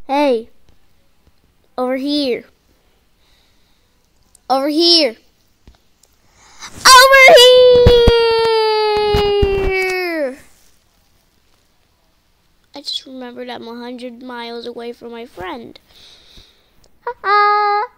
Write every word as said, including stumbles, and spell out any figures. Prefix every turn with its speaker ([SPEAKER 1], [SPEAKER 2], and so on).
[SPEAKER 1] Hey, over here. Over here. Over here! I just remembered I'm a hundred miles away from my friend. Ha ha!